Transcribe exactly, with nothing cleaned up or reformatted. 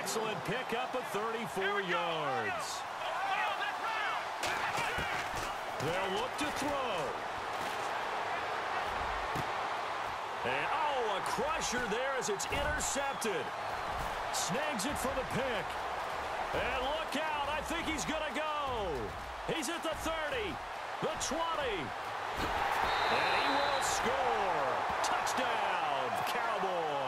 excellent pickup of thirty-four yards. They'll look to throw. And, oh, a crusher there as it's intercepted. Snags it for the pick. And look out. I think he's going to go. He's at the thirty, the twenty. And he will score. Touchdown, Cowboys.